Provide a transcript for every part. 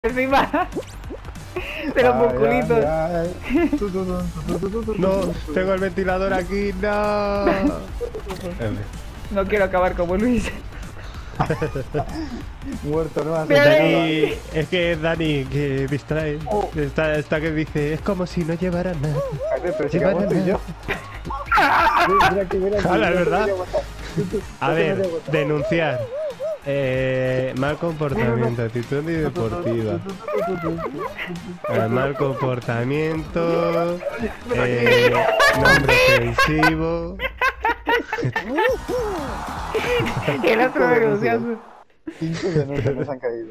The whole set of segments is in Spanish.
encima de los musculitos. No, tengo el ventilador aquí, no. No quiero acabar como Luis. Muerto, no hace Dani, es que es Dani que distrae. Esta que dice, es como si no llevara nada. pero si que muerto y yo. Mira aquí, mira aquí. Jala, es verdad. A No ver, te metas. denunciar. Mal comportamiento, actitud deportiva. Mal comportamiento. Nombre ofensivo. El otro denunciando. 5 denuncias nos han caído.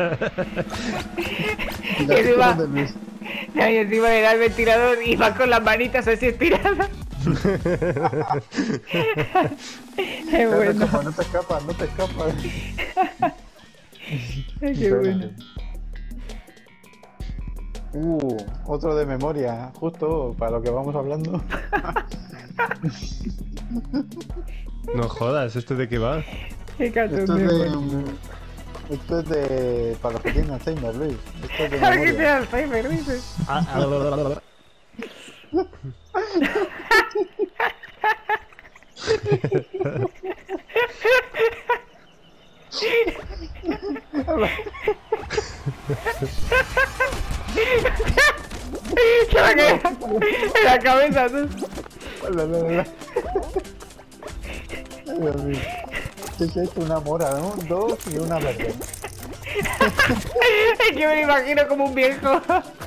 Y encima le da el ventilador y va con las manitas así estiradas. Es bueno. No te escapas, no te escapas. Qué bueno. Otro de memoria, justo para lo que vamos hablando. No jodas, ¿esto de qué va? Qué Esto cachondeo. esto es de... para los que tienen Alzheimer, Luis. Esto es de ¿Por qué te memoria. da Alzheimer, dices? Se la queda en la cabeza, tú. Ay, Dios mío. ¿Qué es esto? Una mora, ¿no? 2 y una verde. Es que me lo imagino como un viejo.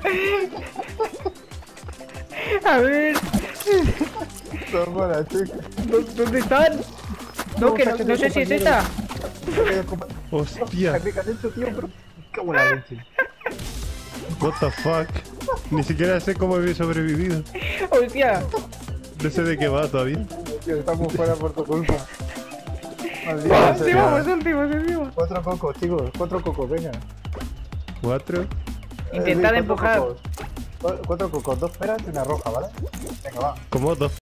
A ver, Son moras, chicas. ¿dónde están? No, que no sé si es esa. Hostia, ¿Qué has hecho, tío? Pero... ¿Cómo la leche? what the fuck. Ni siquiera sé cómo he sobrevivido. Hostia. No sé de qué va todavía. Tío, estamos fuera por tu culpa. Maldita Sí, sea. vamos, últimos, encima. 4 cocos, chicos. 4 cocos, venga. 4. Intentad Luis, empujar. 4 cocos, 2 peras y una roja, ¿vale? Venga, va. ¿Cómo? 2